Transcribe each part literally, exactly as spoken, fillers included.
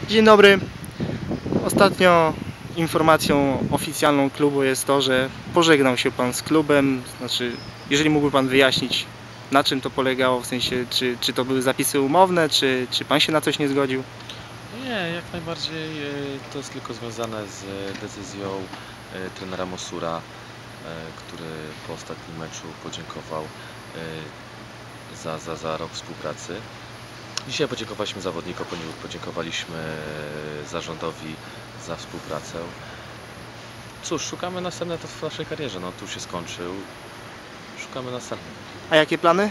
Dzień dobry. Ostatnio informacją oficjalną klubu jest to, że pożegnał się Pan z klubem. Znaczy, jeżeli mógłby Pan wyjaśnić, na czym to polegało, w sensie, czy, czy to były zapisy umowne, czy, czy Pan się na coś nie zgodził? Nie, jak najbardziej to jest tylko związane z decyzją trenera Mosura, który po ostatnim meczu podziękował za, za, za rok współpracy. Dzisiaj podziękowaliśmy zawodnikom, podziękowaliśmy zarządowi za współpracę. Cóż, szukamy następnego etapu w naszej karierze. No, tu się skończył. Szukamy następnego. A jakie plany?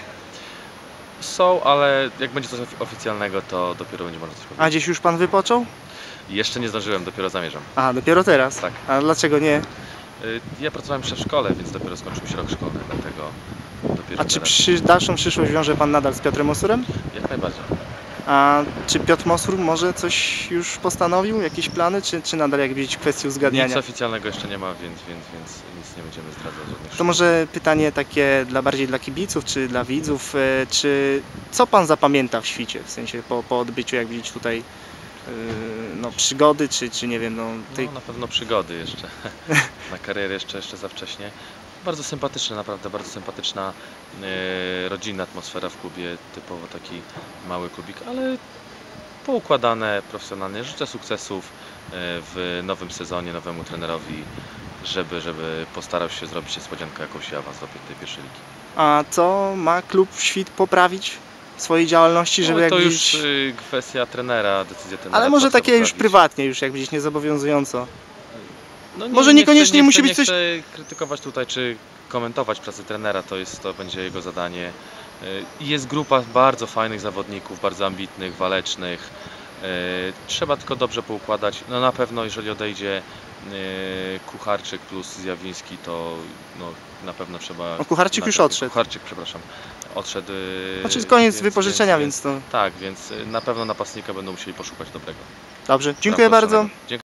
Są, ale jak będzie coś oficjalnego, to dopiero będzie można coś powiedzieć. A gdzieś już Pan wypoczął? Jeszcze nie zdążyłem, dopiero zamierzam. A, dopiero teraz? Tak. A dlaczego nie? Ja pracowałem jeszcze w szkole, więc dopiero skończył się rok szkolny, dlatego dopiero A czy teraz. przy dalszą przyszłość wiąże Pan nadal z Piotrem Mosurem? Jak najbardziej. A czy Piotr Mosur może coś już postanowił? Jakieś plany? Czy, czy nadal jakieś kwestie uzgadniania? Nic oficjalnego jeszcze nie ma, więc, więc, więc nic nie będziemy zdradzać. Żadnych To może pytanie takie dla bardziej dla kibiców, czy dla widzów, czy co Pan zapamięta w Świcie, w sensie po, po odbyciu, jak widzieć tutaj no, przygody, czy, czy nie wiem, no, tej... no na pewno przygody jeszcze, na karierę jeszcze, jeszcze za wcześnie. Bardzo sympatyczna, naprawdę bardzo sympatyczna, yy, rodzinna atmosfera w klubie, typowo taki mały klubik, ale poukładane, profesjonalnie. Życzę sukcesów yy, w nowym sezonie, nowemu trenerowi, żeby, żeby postarał się zrobić niespodziankę jakąś i awans do tej pierwszej ligi. A co ma klub Świt poprawić w swojej działalności, żeby no, to jak już widzieć... yy, kwestia trenera, decyzja trenera. Ale może takie już poprawić. prywatnie, już jak widzieć niezobowiązująco. No nie, może nie niekoniecznie chcę, nie musi chcę, być nie coś... chcę krytykować tutaj, czy komentować pracę trenera, to, jest, to będzie jego zadanie. Jest grupa bardzo fajnych zawodników, bardzo ambitnych, walecznych. Trzeba tylko dobrze poukładać. No na pewno jeżeli odejdzie Kucharczyk plus Zjawiński, to no, na pewno trzeba... No, Kucharczyk już odszedł. Kucharczyk, przepraszam. Odszedł. Znaczy jest koniec więc, wypożyczenia, więc, więc to... Tak, więc na pewno napastnika będą musieli poszukać dobrego. Dobrze, dziękuję bardzo. Dziękuję.